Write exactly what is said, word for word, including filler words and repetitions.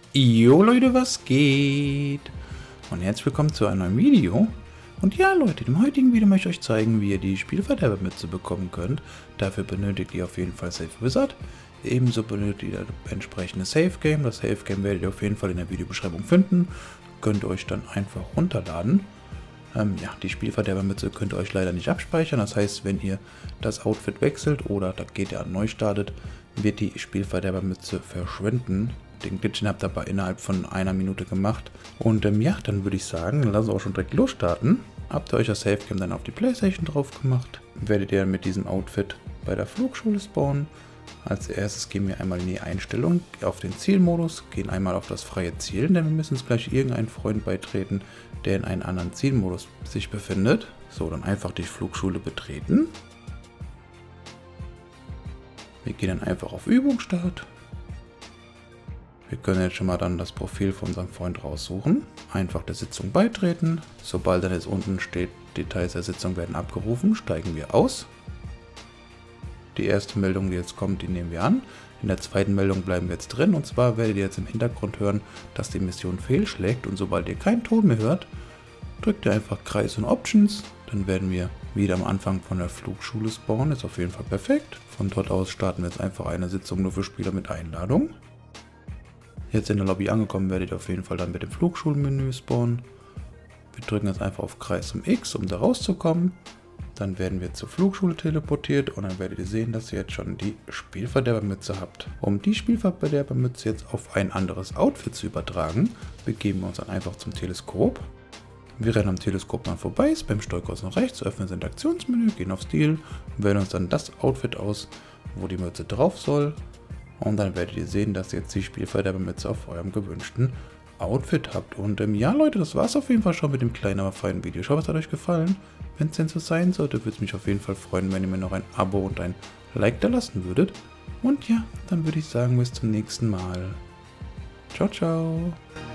Jo Leute, was geht? Und herzlich willkommen zu einem neuen Video. Und ja Leute, im heutigen Video möchte ich euch zeigen, wie ihr die Spielverderbermütze bekommen könnt. Dafür benötigt ihr auf jeden Fall Safe Wizard. Ebenso benötigt ihr das entsprechende Safe Game. Das Safe Game werdet ihr auf jeden Fall in der Videobeschreibung finden. Könnt ihr euch dann einfach runterladen. Ähm, ja, die Spielverderbermütze könnt ihr euch leider nicht abspeichern. Das heißt, wenn ihr das Outfit wechselt oder da geht ihr neu startet, wird die Spielverderbermütze verschwinden. Den Glitch habt ihr aber innerhalb von einer Minute gemacht. Und ähm, ja, dann würde ich sagen, dann lassen wir auch schon direkt losstarten. Habt ihr euch das Safe Game dann auf die Playstation drauf gemacht, werdet ihr mit diesem Outfit bei der Flugschule spawnen. Als erstes gehen wir einmal in die Einstellung auf den Zielmodus, gehen einmal auf das freie Zielen, denn wir müssen uns gleich irgendeinen Freund beitreten, der in einem anderen Zielmodus sich befindet. So, dann einfach die Flugschule betreten. Wir gehen dann einfach auf Übungsstart. Wir können jetzt schon mal dann das Profil von unserem Freund raussuchen. Einfach der Sitzung beitreten. Sobald dann jetzt unten steht, Details der Sitzung werden abgerufen, steigen wir aus. Die erste Meldung, die jetzt kommt, die nehmen wir an. In der zweiten Meldung bleiben wir jetzt drin. Und zwar werdet ihr jetzt im Hintergrund hören, dass die Mission fehlschlägt. Und sobald ihr keinen Ton mehr hört, drückt ihr einfach Kreis und Options. Dann werden wir wieder am Anfang von der Flugschule spawnen. Ist auf jeden Fall perfekt. Von dort aus starten wir jetzt einfach eine Sitzung nur für Spieler mit Einladung. Jetzt in der Lobby angekommen werdet ihr auf jeden Fall dann mit dem Flugschulmenü spawnen. Wir drücken jetzt einfach auf Kreis und X, um da rauszukommen. Dann werden wir zur Flugschule teleportiert und dann werdet ihr sehen, dass ihr jetzt schon die Spielverderbermütze habt. Um die Spielverderbermütze jetzt auf ein anderes Outfit zu übertragen, begeben wir uns dann einfach zum Teleskop. Wir rennen am Teleskop dann vorbei, spammen Steuerkreuz nach rechts, öffnen das Interaktionsmenü, gehen auf Stil und wählen uns dann das Outfit aus, wo die Mütze drauf soll. Und dann werdet ihr sehen, dass ihr jetzt die Spielverderbermütze auf eurem gewünschten Outfit habt. Und ähm, ja Leute, das war es auf jeden Fall schon mit dem kleinen, aber feinen Video. Ich hoffe, es hat euch gefallen. Wenn es denn so sein sollte, würde es mich auf jeden Fall freuen, wenn ihr mir noch ein Abo und ein Like da lassen würdet. Und ja, dann würde ich sagen, bis zum nächsten Mal. Ciao, ciao.